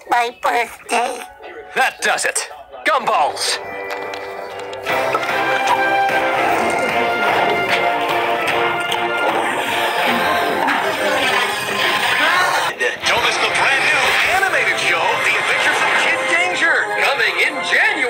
my birthday. That does it. Gumballs! Don't miss the brand new animated show, The Adventures of Kid Danger, coming in January.